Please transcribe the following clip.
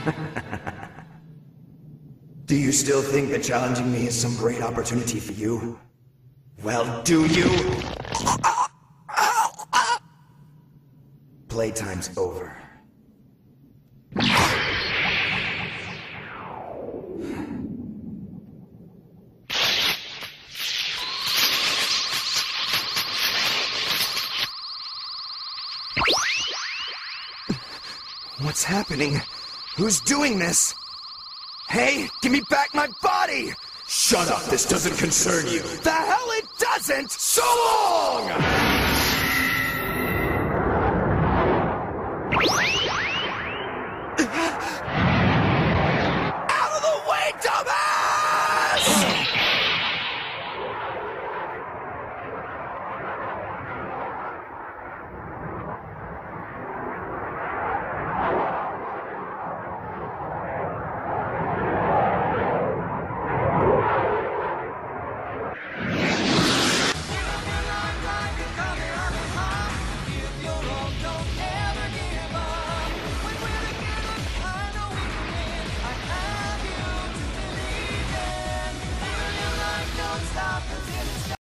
Do you still think that challenging me is some great opportunity for you? Well, do you? Playtime's over. What's happening? Who's doing this? Hey, give me back my body! Shut up, this doesn't concern you. The hell it doesn't! So long!